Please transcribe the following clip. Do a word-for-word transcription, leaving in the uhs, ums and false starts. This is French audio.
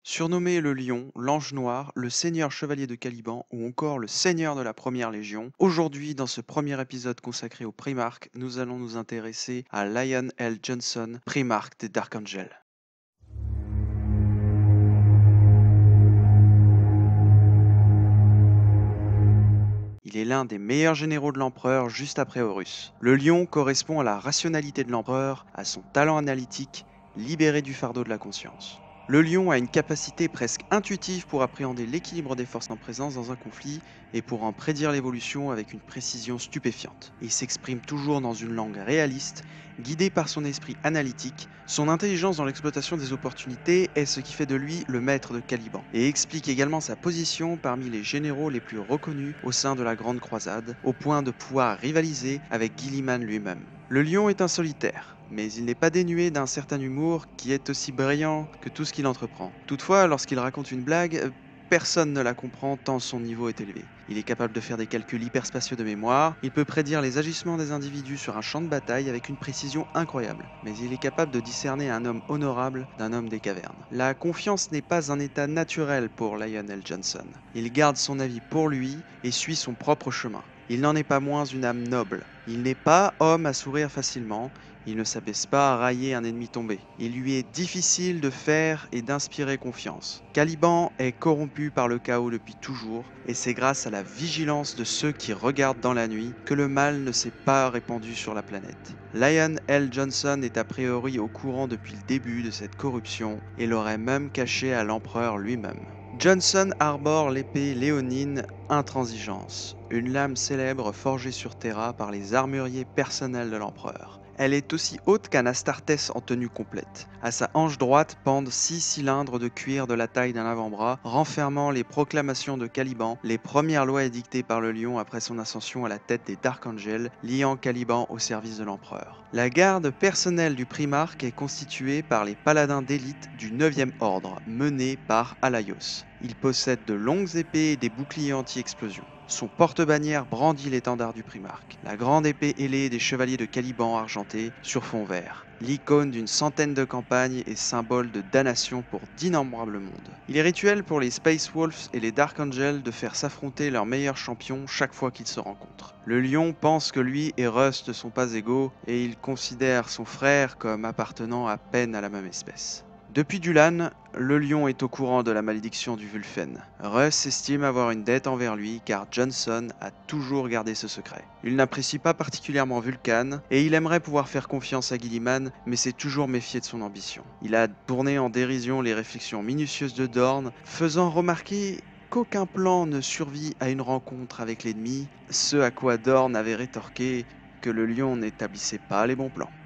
Surnommé le Lion, l'Ange Noir, le Seigneur Chevalier de Caliban ou encore le Seigneur de la Première Légion, aujourd'hui dans ce premier épisode consacré au Primarque, nous allons nous intéresser à Lion L. Johnson, Primarque des Dark Angels. Il est l'un des meilleurs généraux de l'empereur juste après Horus. Le lion correspond à la rationalité de l'empereur, à son talent analytique, libéré du fardeau de la conscience. Le lion a une capacité presque intuitive pour appréhender l'équilibre des forces en présence dans un conflit et pour en prédire l'évolution avec une précision stupéfiante. Il s'exprime toujours dans une langue réaliste, guidé par son esprit analytique. Son intelligence dans l'exploitation des opportunités est ce qui fait de lui le maître de Caliban et explique également sa position parmi les généraux les plus reconnus au sein de la Grande Croisade, au point de pouvoir rivaliser avec Gilliman lui-même. Le lion est un solitaire, mais il n'est pas dénué d'un certain humour qui est aussi brillant que tout ce qu'il entreprend. Toutefois, lorsqu'il raconte une blague, euh, personne ne la comprend tant son niveau est élevé. Il est capable de faire des calculs hyperspatiaux de mémoire, il peut prédire les agissements des individus sur un champ de bataille avec une précision incroyable, mais il est capable de discerner un homme honorable d'un homme des cavernes. La confiance n'est pas un état naturel pour Lionel Johnson. Il garde son avis pour lui et suit son propre chemin. Il n'en est pas moins une âme noble. Il n'est pas homme à sourire facilement, il ne s'abaisse pas à railler un ennemi tombé. Il lui est difficile de faire et d'inspirer confiance. Caliban est corrompu par le chaos depuis toujours, et c'est grâce à la vigilance de ceux qui regardent dans la nuit que le mal ne s'est pas répandu sur la planète. Lion L. Johnson est a priori au courant depuis le début de cette corruption et l'aurait même caché à l'empereur lui-même. Johnson arbore l'épée léonine Intransigeance, une lame célèbre forgée sur Terra par les armuriers personnels de l'empereur. Elle est aussi haute qu'un Astartés en tenue complète. À sa hanche droite pendent six cylindres de cuir de la taille d'un avant-bras, renfermant les proclamations de Caliban, les premières lois édictées par le lion après son ascension à la tête des Dark Angels, liant Caliban au service de l'empereur. La garde personnelle du Primarque est constituée par les paladins d'élite du neuvième ordre, menés par Alaios. Il possède de longues épées et des boucliers anti-explosion. Son porte-bannière brandit l'étendard du Primarque, la grande épée ailée des chevaliers de Caliban argenté sur fond vert. L'icône d'une centaine de campagnes est symbole de damnation pour d'innombrables mondes. Il est rituel pour les Space Wolves et les Dark Angels de faire s'affronter leurs meilleurs champions chaque fois qu'ils se rencontrent. Le lion pense que lui et Rust ne sont pas égaux et il considère son frère comme appartenant à peine à la même espèce. Depuis Dulan, le lion est au courant de la malédiction du Wulfen. Russ estime avoir une dette envers lui car Johnson a toujours gardé ce secret. Il n'apprécie pas particulièrement Vulcan et il aimerait pouvoir faire confiance à Gilliman, mais s'est toujours méfié de son ambition. Il a tourné en dérision les réflexions minutieuses de Dorn, faisant remarquer qu'aucun plan ne survit à une rencontre avec l'ennemi, ce à quoi Dorn avait rétorqué que le lion n'établissait pas les bons plans.